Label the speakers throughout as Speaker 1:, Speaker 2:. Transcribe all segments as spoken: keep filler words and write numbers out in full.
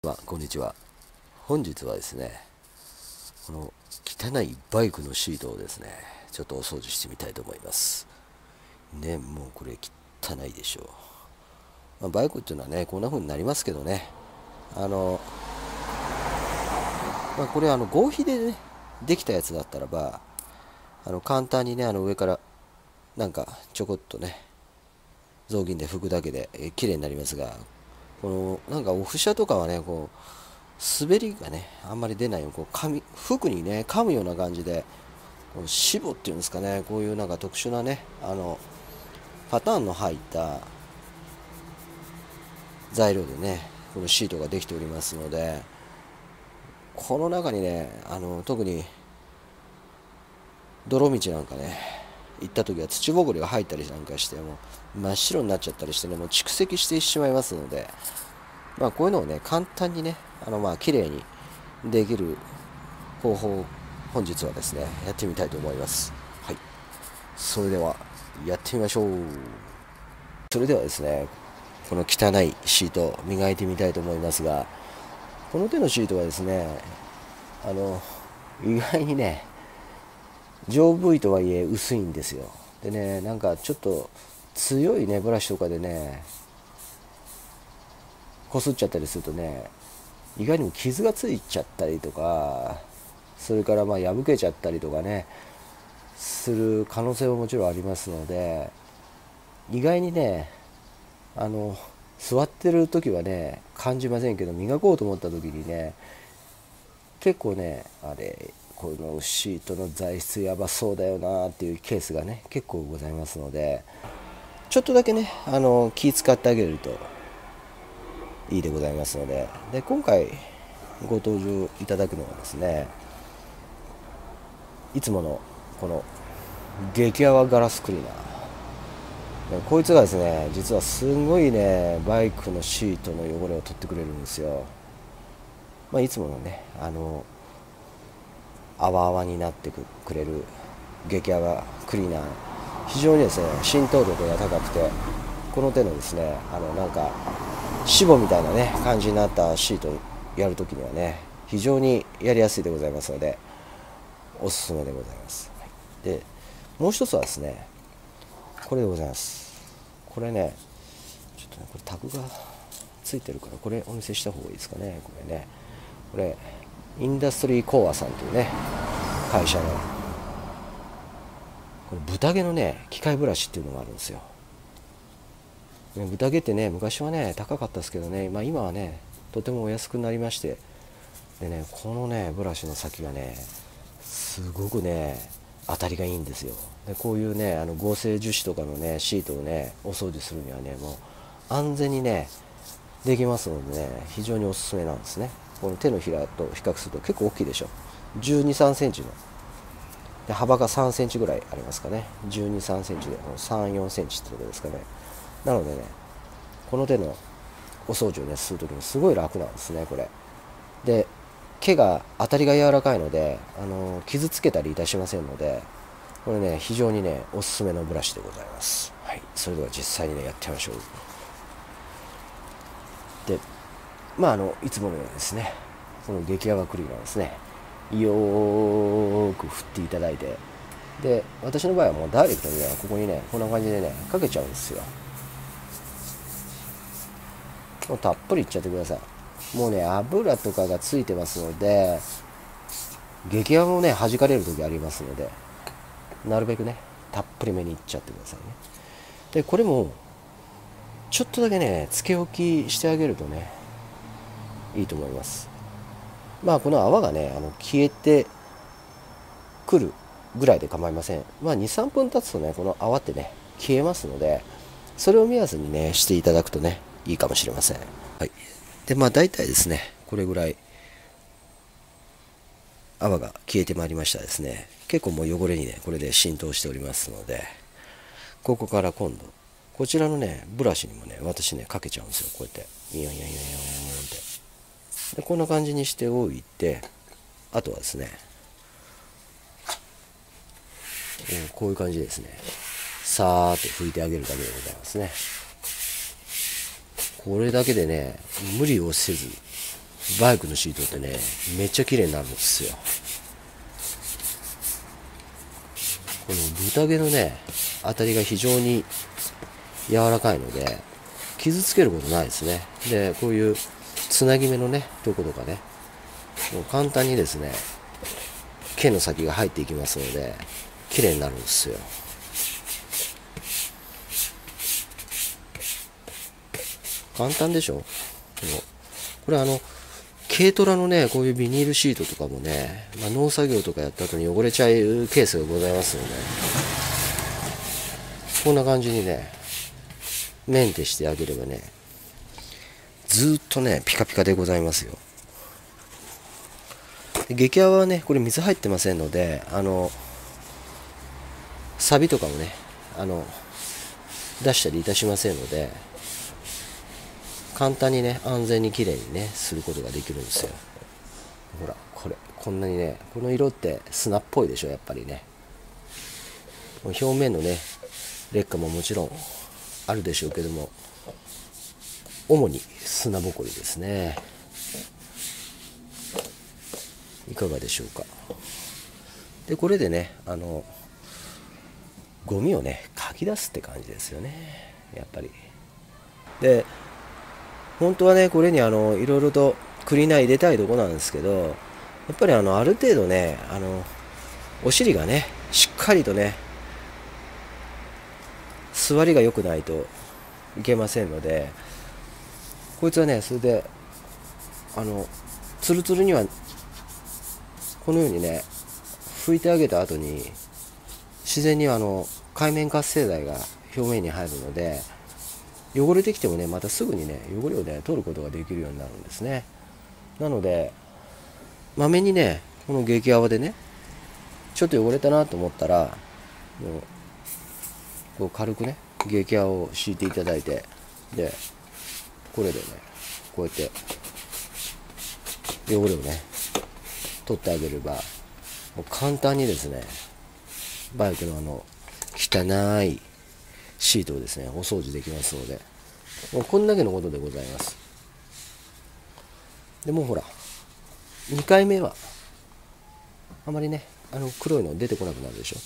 Speaker 1: まあ、こんにちは。本日はですね、この汚いバイクのシートをですね、ちょっとお掃除してみたいと思います。ね、もうこれ汚いでしょう。まあ、バイクっていうのはね、こんな風になりますけどね、あの、まあ、これあの合皮でね、できたやつだったらば、あの簡単にね、あの上からなんかちょこっとね、雑巾で拭くだけでえ綺麗になりますが、このなんかオフ車とかはね、こう滑りがねあんまり出ないようにこう噛み服にね噛むような感じで、このシボっていうんですかね、こういうなんか特殊なね、あのパターンの入った材料でね、このシートができておりますので、この中にね、あの特に泥道なんかね行った時は土ぼこりが入ったりなんかしても真っ白になっちゃったりしてね、もう蓄積してしまいますので、まあこういうのをね簡単にね、あのまあ綺麗にできる方法を本日はですねやってみたいと思います。はい、それではやってみましょう。それではですね、この汚いシートを磨いてみたいと思いますが、この手のシートはですね、あの意外にね丈夫いとはいえ薄いんですよ。でね、なんかちょっと強いねブラシとかでねこすっちゃったりするとね、意外にも傷がついちゃったりとか、それからまあ破けちゃったりとかねする可能性はもちろんありますので、意外にね、あの座ってる時はね感じませんけど、磨こうと思った時にね、結構ね、あれこのシートの材質やばそうだよなっていうケースがね結構ございますので、ちょっとだけねあの気使ってあげるといいでございますので、で今回ご登場いただくのはですね、いつものこの激泡ガラスクリーナー、こいつがですね実はすごいねバイクのシートの汚れを取ってくれるんですよ。まあ、いつものねあの泡々になってくれる激泡クリーナー、非常にですね浸透力が高くて、この手のですねあのなんかシボみたいなね感じになったシートやるときにはね非常にやりやすいでございますので、おすすめでございます。でもう一つはですね、これでございます。これねちょっとねこれタグがついてるからこれお見せした方がいいですかね。これね、これインダストリーコアさんというね会社のこの豚毛のね機械ブラシっていうのがあるんですよ。豚毛ってね昔はね高かったですけどね、まあ、今はねとてもお安くなりまして、でねこのねブラシの先がねすごくね当たりがいいんですよ。でこういうねあの合成樹脂とかのねシートをねお掃除するにはねもう安全にねできますのでね、非常におすすめなんですね。この手のひらと比較すると結構大きいでしょ。じゅうに、さんセンチので幅がさんセンチぐらいありますかね。じゅうに、さんセンチでさん、よんセンチってとこですかね。なのでねこの手のお掃除をねするときにすごい楽なんですねこれで。毛が当たりが柔らかいので、あの傷つけたりいたしませんので、これね非常にねおすすめのブラシでございます。はい、それでは実際にねやってみましょう。でまああのいつものようにですね、この激泡クリーナーですねよーく振っていただいて、で私の場合はもうダイレクトにねここにねこんな感じでねかけちゃうんですよ。もうたっぷりいっちゃってください。もうね油とかがついてますので、激泡もね弾かれる時ありますので、なるべくねたっぷりめにいっちゃってくださいね。でこれもちょっとだけねつけ置きしてあげるとねいいと思います。まあこの泡がねあの消えてくるぐらいで構いません。まあに、さんぷん経つとねこの泡ってね消えますので、それを目安にねしていただくとねいいかもしれません。はい、でまあ大体ですねこれぐらい泡が消えてまいりましたですね。結構もう汚れにねこれで浸透しておりますので、ここから今度こちらのねブラシにもね私ねかけちゃうんですよ。こうやってイヨンイヨンイヨンイヨンってでこんな感じにしておいて、あとはですねこういう感じでですねさーっと拭いてあげるだけでございますね。これだけでね無理をせずバイクのシートってねめっちゃ綺麗になるんですよ。この豚毛のね当たりが非常に柔らかいので傷つけることないですね。でこういうつなぎ目のねとことかねもう簡単にですね毛の先が入っていきますので綺麗になるんですよ。簡単でしょ。もうこれあの軽トラのねこういうビニールシートとかもね、まあ、農作業とかやった後に汚れちゃうケースがございますので、こんな感じにねメンテしてあげればねずーっとねピカピカでございますよ。で激泡はねこれ水入ってませんので、あのサビとかもねあの出したりいたしませんので、簡単にね安全にきれいにねすることができるんですよ。ほらこれこんなにねこの色って砂っぽいでしょ。やっぱりね表面のね劣化ももちろんあるでしょうけども、主に砂ぼこりですね。いかがでしょうか。でこれでねあのゴミをねかき出すって感じですよねやっぱり。で本当はねこれにあのいろいろとクリーナー入れたいとこなんですけど、やっぱりあのある程度ねあのお尻がねしっかりとね座りが良くないといけませんので、こいつはねそれであのツルツルにはこのようにね拭いてあげた後に自然にあの界面活性剤が表面に入るので、汚れてきてもねまたすぐにね汚れをね取ることができるようになるんですね。なのでまめにねこの激泡でねちょっと汚れたなと思ったらもうこう軽くね激泡を敷いていただいて、でこれでねこうやって汚れをね取ってあげればもう簡単にですねバイクのあの汚いシートをですねお掃除できますので、もうこんだけのことでございます。でもうほらにかいめはあまりねあの黒いの出てこなくなるでしょ。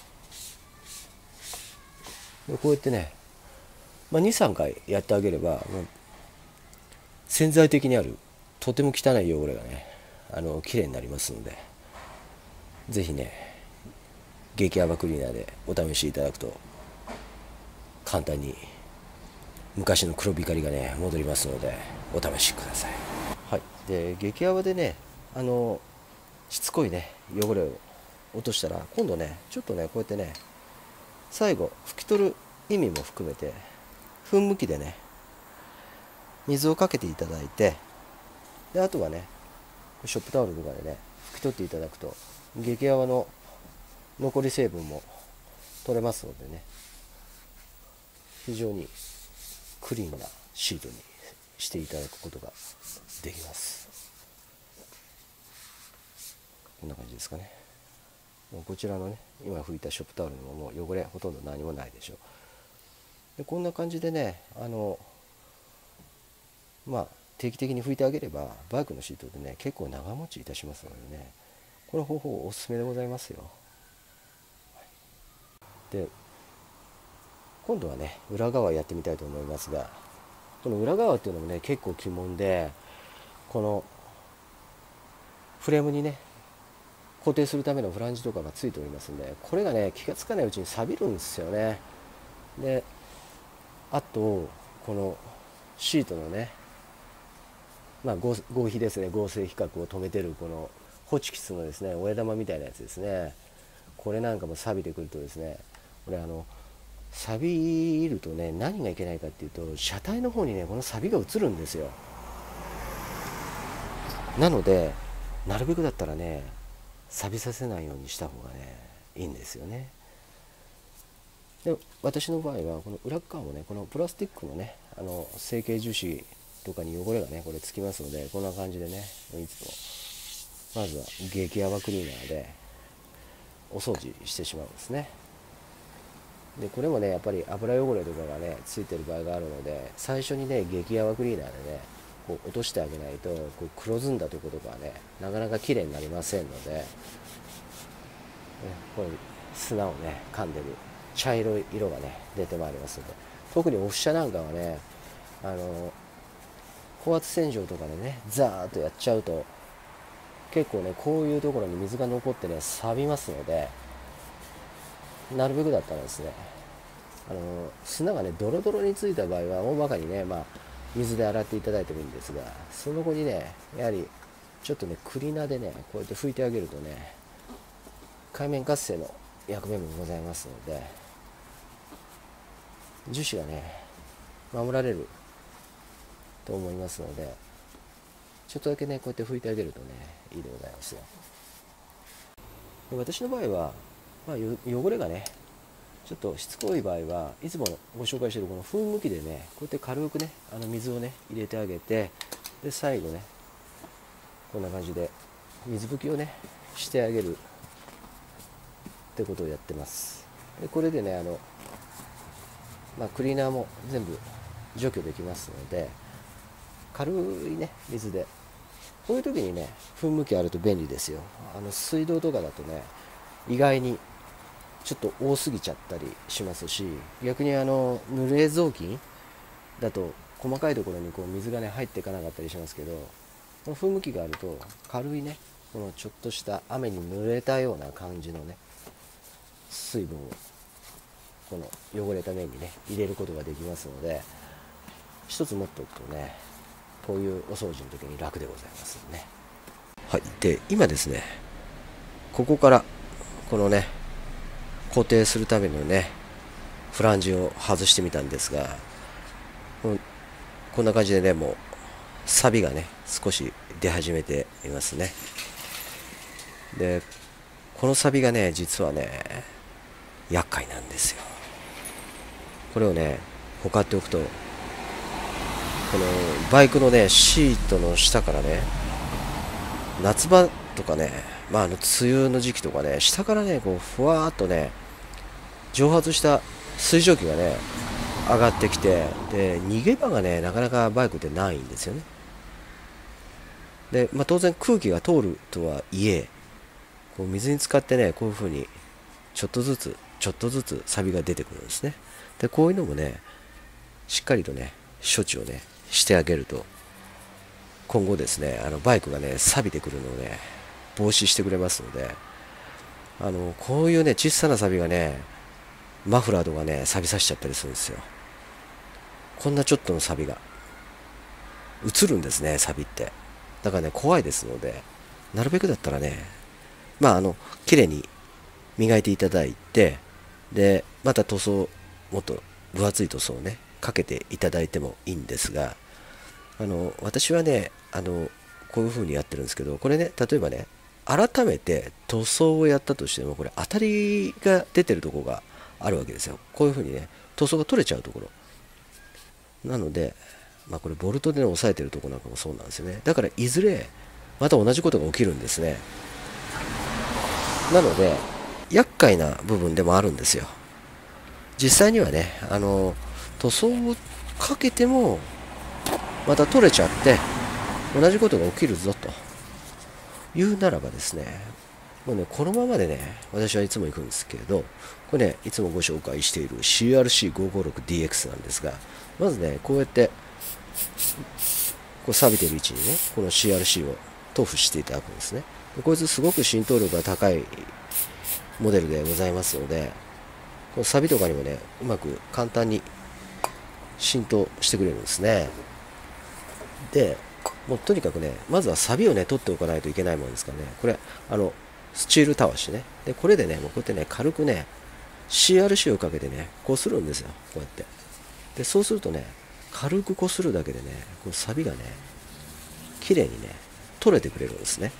Speaker 1: でこうやってね、まあ、にさんかいやってあげればもう潜在的にあるとても汚い汚れがねあの綺麗になりますので、ぜひね激泡クリーナーでお試しいただくと簡単に昔の黒光りがね戻りますのでお試しください。はい、で激泡でねあのしつこいね汚れを落としたら今度ねちょっとねこうやってね最後拭き取る意味も含めて噴霧器でね水をかけていただいて、であとはねショップタオルとかでね拭き取っていただくと激泡の残り成分も取れますのでね、非常にクリーンなシートにしていただくことができます。こんな感じですかね。もうこちらのね今拭いたショップタオルにももう汚れほとんど何もないでしょう。でこんな感じでねあのまあ定期的に拭いてあげればバイクのシートでね結構長持ちいたしますのでね、この方法おすすめでございますよ。で今度はね裏側やってみたいと思いますが、この裏側っていうのもね結構鬼門で、このフレームにね固定するためのフランジとかがついておりますんで、これがね気がつかないうちに錆びるんですよね。であとこのシートのねまあ合合皮ですね、合成皮革を止めてるこのホチキスのですね親玉みたいなやつですね、これなんかも錆びてくるとですね、これあの錆びるとね何がいけないかっていうと車体の方にねこの錆が移るんですよ。なのでなるべくだったらね錆びさせないようにした方がねいいんですよね。で私の場合はこの裏側もねこのプラスチックのねあの成形樹脂とかに汚れがねこれつきますので、こんな感じでねいつもまずは激泡クリーナーでお掃除してしまうんですね。でこれもねやっぱり油汚れとかがねついてる場合があるので、最初にね激泡クリーナーでねこう落としてあげないと、こう黒ずんだところとかはねなかなか綺麗になりませんので、ね、こう砂をね噛んでる茶色い色がね出てまいりますので、特にオフ車なんかはね、あの高圧洗浄とかでねザーッとやっちゃうと結構ねこういうところに水が残ってね錆びますので、なるべくだったらですね、あの砂がねドロドロについた場合は大まかにね、まあ、水で洗っていただいてもいいんですが、その後にねやはりちょっとねクリーナーでねこうやって拭いてあげるとね界面活性の役目もございますので、樹脂がね守られると思いますので、ちょっとだけねこうやって拭いてあげるとねいいでございますよ。で私の場合は、まあ、汚れがねちょっとしつこい場合はいつもご紹介しているこの噴霧器でねこうやって軽くねあの水をね入れてあげて、で最後ねこんな感じで水拭きをねしてあげるってことをやってます。でこれでねあの、まあ、クリーナーも全部除去できますので、軽いね水でこういう時にね噴霧器あると便利ですよ。あの水道とかだとね意外にちょっと多すぎちゃったりしますし、逆にあの濡れ雑巾だと細かいところにこう水がね入っていかなかったりしますけど、この噴霧器があると軽いねこのちょっとした雨に濡れたような感じのね水分をこの汚れた面にね入れることができますので、一つ持っておくとねこういうお掃除の時に楽でございますよね。はい、で今ですねここからこのね固定するためのねフランジを外してみたんですが、こんな感じでねもう錆びがね少し出始めていますね。でこの錆びがね実はね厄介なんですよ。これをねほかっておくと、このバイクのねシートの下からね夏場とかね、まあ、あの梅雨の時期とかね下からねこうふわーっとね蒸発した水蒸気がね上がってきて、で逃げ場がねなかなかバイクってないんですよね。で、まあ、当然空気が通るとはいえこう水に浸かってねこういう風にちょっとずつちょっとずつ錆びが出てくるんですね。でこういうのもねしっかりとね処置をねしてあげると今後ですねあのバイクがね錆びてくるのをね防止してくれますので、あのこういうね小さな錆びがねマフラーとかね錆びさせちゃったりするんですよ。こんなちょっとの錆びが映るんですね、錆びって。だからね怖いですので、なるべくだったらねまああの綺麗に磨いていただいて、でまた塗装もっと分厚い塗装をねかけていただいてもいいんですが、あの私はねあのこういう風にやってるんですけど、これね例えばね改めて塗装をやったとしてもこれ当たりが出てるところがあるわけですよ。こういう風にね塗装が取れちゃうところなので、まあ、これボルトで、ね、押さえてるところなんかもそうなんですよね。だからいずれまた同じことが起きるんですね。なので厄介な部分でもあるんですよ。実際にはねあの塗装をかけてもまた取れちゃって同じことが起きるぞというならばですね、もうねこのままでね私はいつも行くんですけれど、これねいつもご紹介している シーアールシーごーごーろくディーエックス なんですが、まずねこうやってこう錆びてる位置にねこの シーアールシー を塗布していただくんですね。でこいつすごく浸透力が高いモデルでございますので、この錆とかにもねうまく簡単に浸透してくれるんですね。でもうとにかくねまずは錆をね取っておかないといけないものですからね、これあのスチールたわしね、でこれでねもうこうやってね軽くね シーアールシー をかけてねこするんですよ、こうやって。でそうするとね軽くこするだけでねこの錆がね綺麗にね取れてくれるんですね。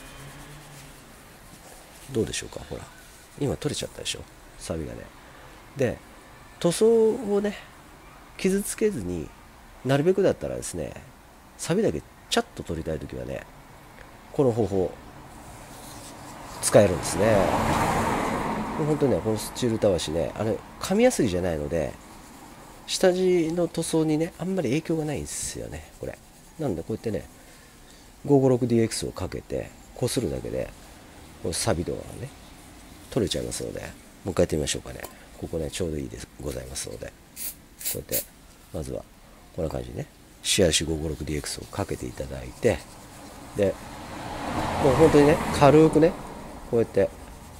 Speaker 1: どうでしょうか、ほら今取れちゃったでしょ錆がね。で塗装をね傷つけずになるべくだったらですね錆だけチャッと取りたいときはねこの方法使えるんですね。本当にねこのスチールたわしねあれ噛みやすいじゃないので下地の塗装にねあんまり影響がないんですよねこれ。 なのでこうやってね ごーごーろくディーエックス をかけてこするだけでこの錆度がね取れちゃいますので、もう一回やってみましょうかね。ここねちょうどいいでございますので、こうやってまずはこんな感じでね シーアールシーごーごーろくディーエックス をかけていただいて、でもう本当にね軽くねこうやって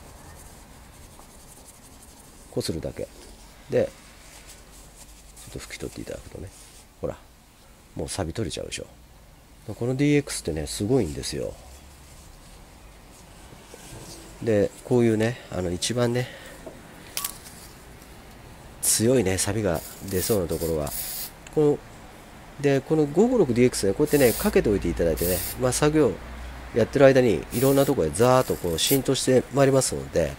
Speaker 1: こするだけでちょっと拭き取っていただくとね、ほらもう錆び取れちゃうでしょ。この ディーエックス ってねすごいんですよ。でこういうねあの一番ね強いね錆が出そうなところはこのでこの ごーごーろくディーエックス ねこうやってねかけておいていただいてね、まあ、作業やってる間にいろんなところへザーッとこう浸透してまいりますので、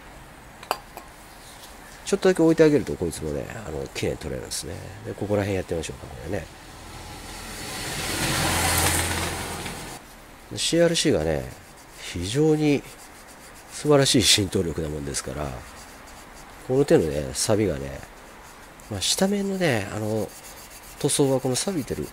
Speaker 1: ちょっとだけ置いてあげるとこいつもねあの綺麗に取れるんですね。でここら辺やってみましょうかこれね。シーアールシー がね非常に素晴らしい浸透力なもんですから、この手のね錆がね、まあ、下面のねあの塗装はこの錆びてる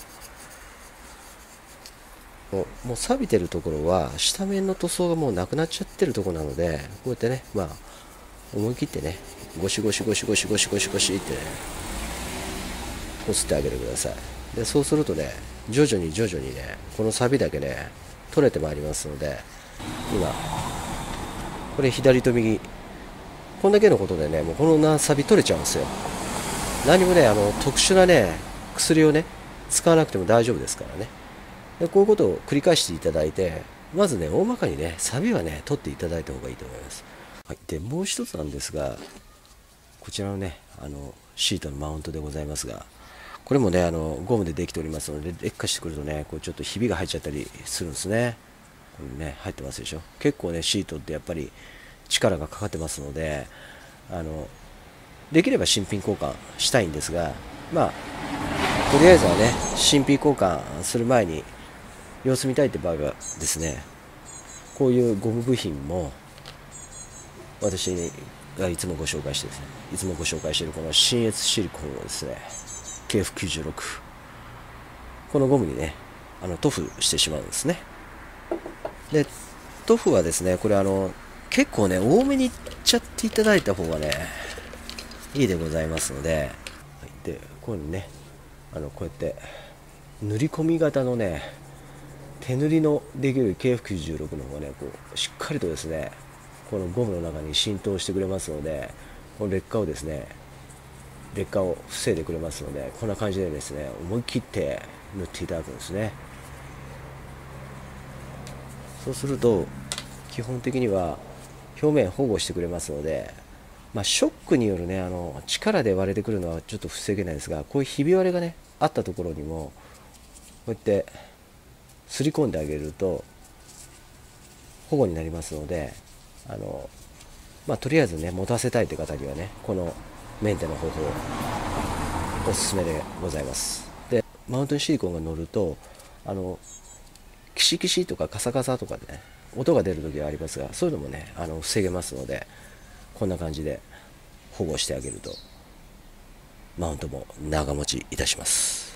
Speaker 1: もうもう錆びてるところは下面の塗装がもうなくなっちゃってるところなので、こうやってねまあ思い切ってねゴシゴシゴシゴシゴシゴシゴシってねこすってあげてください。でそうするとね徐々に徐々にねこの錆だけね取れてまいりますので、今これ左と右こんだけのことでねもうこの錆取れちゃうんですよ。何もねあの特殊なね薬をね使わなくても大丈夫ですからね。でこういうことを繰り返していただいて、まずね大まかにね錆はね取っていただいた方がいいと思います。はい、でもう一つなんですが、こちらのねあのシートのマウントでございますが、これもねあのゴムでできておりますので、劣化してくるとねこうちょっとひびが入っちゃったりするんですね。これね入ってますでしょ。結構ねシートってやっぱり力がかかってますので、あのできれば新品交換したいんですが、まあとりあえずはね新品交換する前に様子見たいって場合はですね、こういうゴム部品も私がいつもご紹介してですねいつもご紹介しているこの信越シリコンをですね ケーエフきゅうじゅうろく このゴムにねあの塗布してしまうんですね。で塗布はですねこれあの結構ね多めにいっちゃっていただいた方がねいいでございますので、でこういうのねあのこうやって塗り込み型のね手塗りのできる ケーエフきゅうじゅうろく の方がねこうしっかりとですねこのゴムの中に浸透してくれますので、この劣化をですね劣化を防いでくれますので、こんな感じでですね思い切って塗っていただくんですね。そうすると基本的には表面保護してくれますので、まあ、ショックによるねあの力で割れてくるのはちょっと防げないですが、こういうひび割れがねあったところにもこうやってすり込んであげると保護になりますので、あの、まあ、とりあえずね持たせたいという方にはねこのメンテの方法おすすめでございます。でマウントにシリコンが乗るとあのキシキシとかカサカサとかでね音が出る時はありますが、そういうのもねあの防げますので、こんな感じで保護してあげるとマウントも長持ちいたします。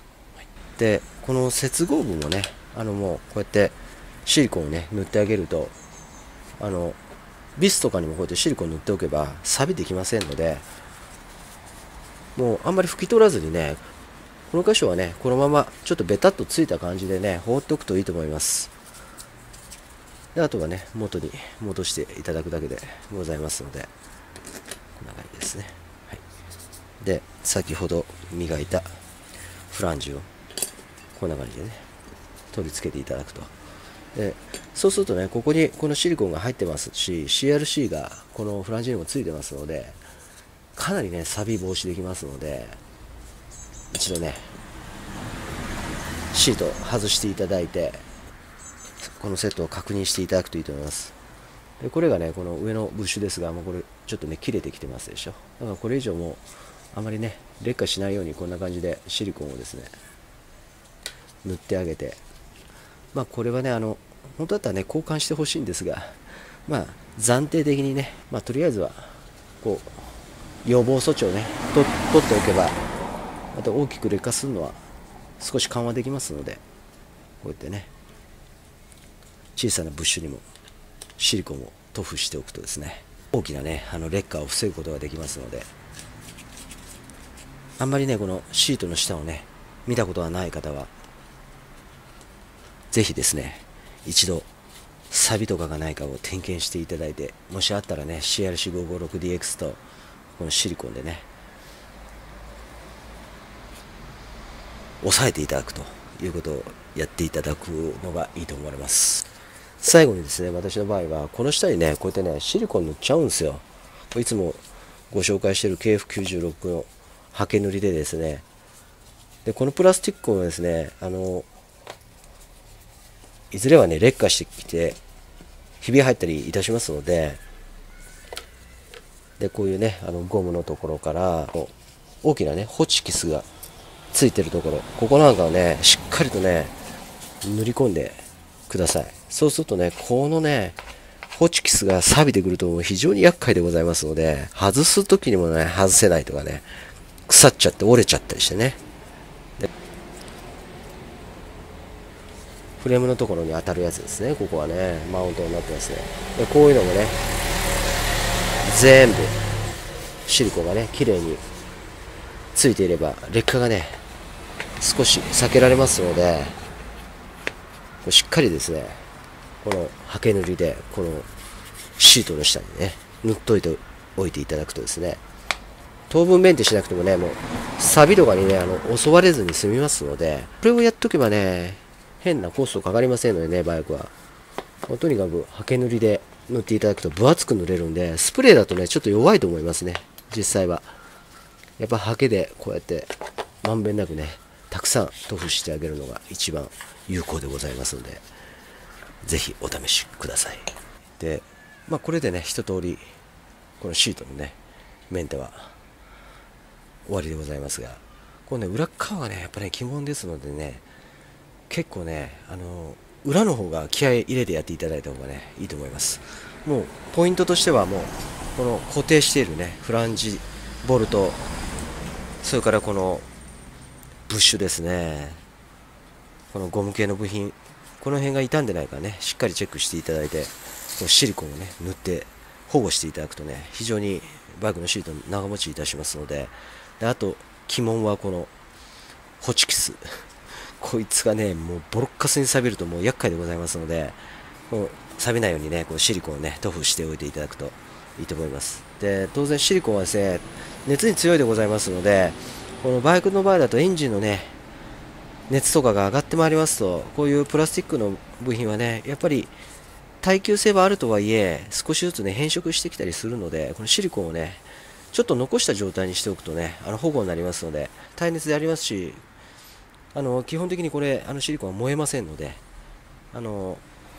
Speaker 1: でこの接合部もねあのもうこうやってシリコンをね塗ってあげると、あのビスとかにもこうやってシリコン塗っておけば錆びてきませんので、もうあんまり拭き取らずにねこの箇所はねこのままちょっとベタっとついた感じでね放っておくといいと思います。であとはね元に戻していただくだけでございますので、こんな感じですね。はい、で先ほど磨いたフランジをこんな感じでね取り付けていただくと、でそうするとねここにこのシリコンが入ってますし シーアールシー がこのフランジにもついてますので、かなりね錆防止できますので、一度ねシート外していただいてこのセットを確認していただくといいと思います。でこれがねこの上のブッシュですが、もうこれちょっとね切れてきてますでしょ。だからこれ以上もあまりね劣化しないようにこんな感じでシリコンをですね塗ってあげて、まあこれはねあの本当だったらね交換してほしいんですが、まあ暫定的にね、まあ、とりあえずはこう予防措置をねと取っておけば、また大きく劣化するのは少し緩和できますので、こうやってね小さなブッシュにもシリコンを塗布しておくとですね、大きなねあの劣化を防ぐことができますので、あんまりねこのシートの下をね見たことがない方はぜひですね一度錆とかがないかを点検していただいて、もしあったらね シーアールシーごーごーろくディーエックス とこのシリコンでね押さえていただくということをやっていただくのがいいと思われます。最後にですね、私の場合はこの下にねこうやってねシリコン塗っちゃうんですよ。いつもご紹介している ケーエフきゅうじゅうろく の刷毛塗りでですね、でこのプラスチックもですね、あのいずれはね劣化してきてひび入ったりいたしますので、でこういうねあのゴムのところから大きなねホチキスがついてるところ、ここなんかをねしっかりとね塗り込んでください。そうするとねこのねホチキスが錆びてくると非常に厄介でございますので、外す時にもね外せないとかね、腐っちゃって折れちゃったりしてね、でフレームのところに当たるやつですね。ここはねマウントになってますね。でこういうのもね全部シリコンがね綺麗についていれば劣化がね少し避けられますので、しっかりですねこの刷毛塗りでこのシートの下にね塗っといておいていただくとですね、当分メンテしなくてもねもう錆びとかにねあの襲われずに済みますので、これをやっとけばね変なコストかかりませんのでね、バイクはもうとにかく刷毛塗りで塗っていただくと分厚く塗れるんで、スプレーだとねちょっと弱いと思いますね。実際はやっぱ刷毛でこうやってまんべんなくねたくさん塗布してあげるのが一番有効でございますので、ぜひお試しください。で、まあ、これでね一通りこのシートのねメンテは終わりでございますが、このね裏側がねやっぱり、ね、鬼門ですのでね、結構ねあの裏の方が気合い入れてやっていただいた方がねいいと思います。もうポイントとしてはもうこの固定しているねフランジボルト、それからこのブッシュですね、このゴム系の部品、この辺が傷んでないかねしっかりチェックしていただいて、このシリコンをね塗って保護していただくとね非常にバイクのシート長持ちいたしますので、であと鬼門はこのホチキスこいつがねもうボロッカスに錆びるともう厄介でございますので、この錆びないようにねこうシリコンをね塗布しておいていただくといいと思います。で当然シリコンはですね熱に強いでございますので、このバイクの場合だとエンジンのね熱とかが上がってまいりますと、こういうプラスチックの部品はねやっぱり耐久性はあるとはいえ少しずつね変色してきたりするので、このシリコンをねちょっと残した状態にしておくとねあの保護になりますので、耐熱でありますし、あの基本的にこれあのシリコンは燃えませんので、あの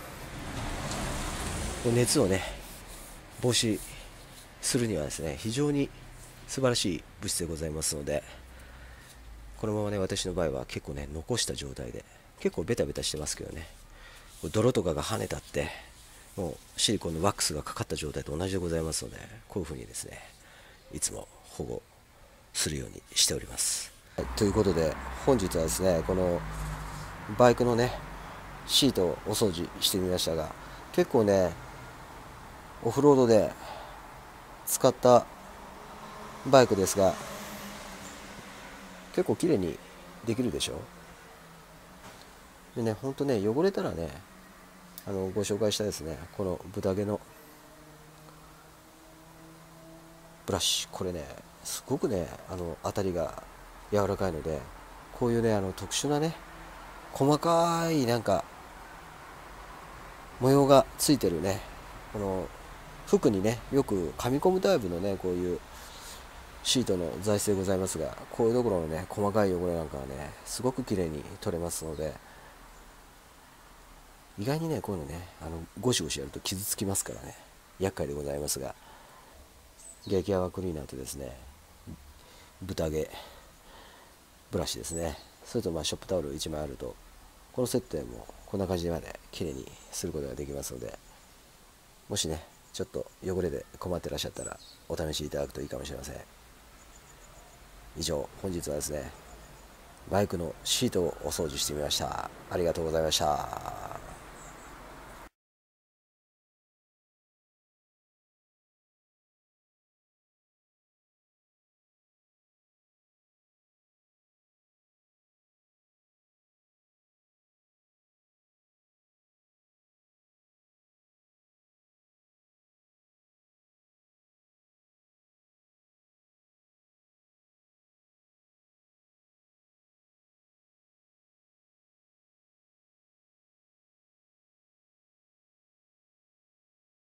Speaker 1: 熱をね防止するにはですね非常に素晴らしい物質でございますので、このままね私の場合は結構ね残した状態で、結構ベタベタしてますけどね、泥とかが跳ねたってもうシリコンのワックスがかかった状態と同じでございますので、こういうふうにですねいつも保護するようにしております。はい、ということで本日はですねこのバイクのねシートをお掃除してみましたが、結構ねオフロードで使ったバイクですが結構綺麗にできるでしょ。でねほんとね汚れたらねあのご紹介したですねこの豚毛のブラシ、これねすごくねあの当たりが柔らかいので、こういうねあの特殊なね細かいなんか模様がついてるねこの服にねよく噛み込むタイプのねこういうシートの材質でございますが、こういうところのね細かい汚れなんかはねすごく綺麗に取れますので、意外にねこういうのねあのゴシゴシやると傷つきますからね厄介でございますが、激泡クリーナーとですね豚毛ブラシですね、それとまあショップタオルいちまいあるとこのセットでもこんな感じまで綺麗にすることができますので、もしねちょっと汚れで困ってらっしゃったらお試しいただくといいかもしれません。以上本日はですねバイクのシートをお掃除してみました。ありがとうございました。